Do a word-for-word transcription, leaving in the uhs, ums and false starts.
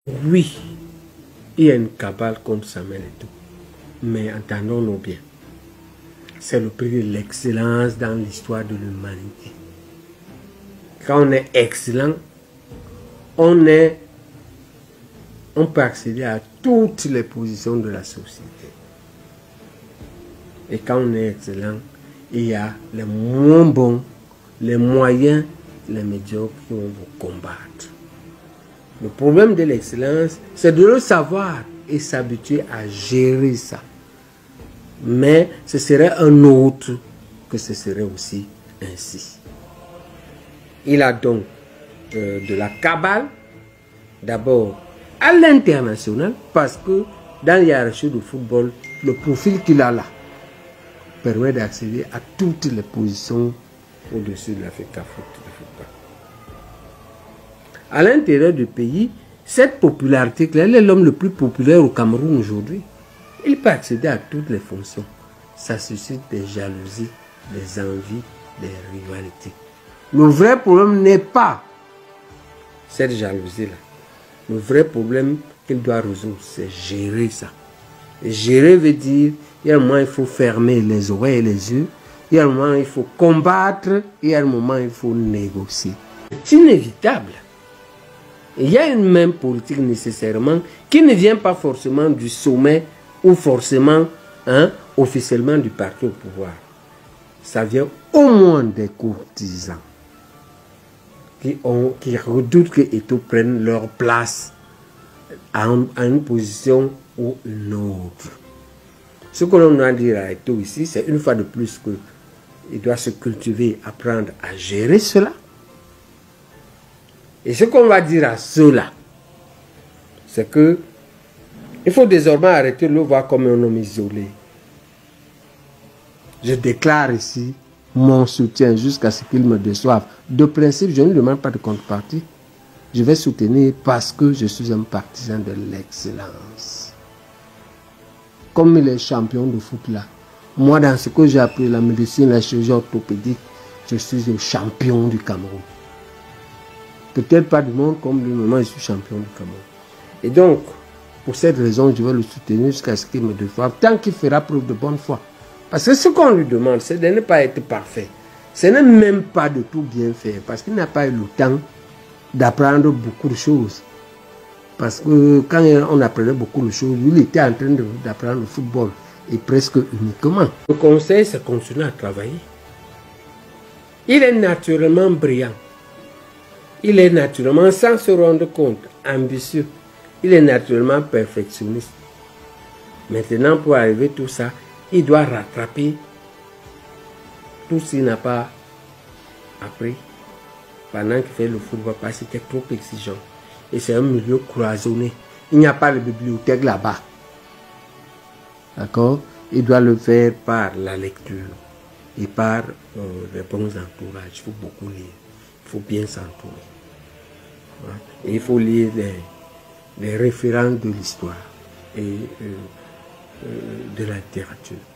Oui, il y a une cabale contre Samuel Eto'o, mais entendons-nous bien. C'est le prix de l'excellence dans l'histoire de l'humanité. Quand on est excellent, on est, on peut accéder à toutes les positions de la société. Et quand on est excellent, il y a les moins bons, les moyens, les médiocres qui vont vous combattre. Le problème de l'excellence, c'est de le savoir et s'habituer à gérer ça. Mais ce serait un autre que ce serait aussi ainsi. Il a donc euh, de la cabale, d'abord à l'international, parce que dans la hiérarchie du football, le profil qu'il a là permet d'accéder à toutes les positions au-dessus de la FECAFOOT. À l'intérieur du pays, cette popularité, il est l'homme le plus populaire au Cameroun aujourd'hui. Il peut accéder à toutes les fonctions. Ça suscite des jalousies, des envies, des rivalités. Le vrai problème n'est pas cette jalousie-là. Le vrai problème qu'il doit résoudre, c'est gérer ça. Et gérer veut dire, il y a un moment, il faut fermer les oreilles et les yeux. Il y a un moment, il faut combattre. Il y a un moment, il faut négocier. C'est inévitable. Il y a une même politique nécessairement qui ne vient pas forcément du sommet ou forcément hein, officiellement du parti au pouvoir. Ça vient au moins des courtisans qui, ont, qui redoutent que Eto'o prenne leur place à, un, à une position ou une autre. Ce que l'on doit dire à Eto'o ici, c'est une fois de plus qu'il doit se cultiver, apprendre à gérer cela. Et ce qu'on va dire à ceux-là, c'est que il faut désormais arrêter de le voir comme un homme isolé. Je déclare ici mon soutien jusqu'à ce qu'il me déçoive. De principe, je ne demande pas de contrepartie. Je vais soutenir parce que je suis un partisan de l'excellence. Comme il est champion de foot là, moi dans ce que j'ai appris, la médecine, la chirurgie orthopédique, je suis le champion du Cameroun. Peut-être pas du monde comme lui, mais moi je suis champion du Cameroun. Et donc, pour cette raison, je vais le soutenir jusqu'à ce qu'il me déçoive, tant qu'il fera preuve de bonne foi. Parce que ce qu'on lui demande, c'est de ne pas être parfait. Ce n'est même pas de tout bien faire, parce qu'il n'a pas eu le temps d'apprendre beaucoup de choses. Parce que quand on apprenait beaucoup de choses, lui, il était en train d'apprendre le football, et presque uniquement. Le conseil, c'est continuer à travailler. Il est naturellement brillant. Il est naturellement, sans se rendre compte, ambitieux. Il est naturellement perfectionniste. Maintenant, pour arriver à tout ça, il doit rattraper tout ce qu'il n'a pas appris pendant qu'il fait le football parce qu'il était trop exigeant. Et c'est un milieu cloisonné. Il n'y a pas de bibliothèque là-bas. D'accord? Il doit le faire par la lecture et par euh, les bons entourages. Il faut beaucoup lire. Il faut bien s'entourer. Et il faut lire les, les références de l'histoire et euh, euh, de la littérature.